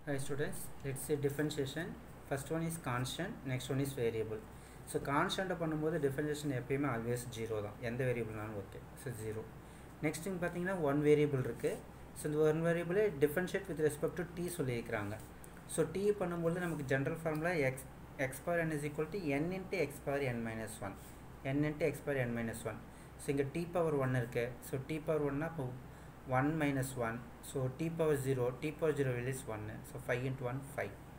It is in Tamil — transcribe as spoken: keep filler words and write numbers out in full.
Hi students, let's say differentiation. First one is constant, next one is variable. So constant பண்ணும்போது differentiation எப்பயுமே always zero தான், எந்த வேரியபிள்னாலும் okay. So zero. Next thing பார்த்தீங்கன்னா ஒன் வேரியபிள் இருக்குது. ஸோ இந்த ஒன் வேரியபிளே differentiate with respect to t சொல்லியிருக்கிறாங்க. ஸோ டி பண்ணும்போது நமக்கு general formula x x power n is equal to n into x power n minus one n into x power n minus one. So இங்கே டி பவர் ஒன் இருக்குது. ஸோ டி பவர் ஒன்னா இப்போ one minus one, so t power zero, t power zero will is one, so five into one, five.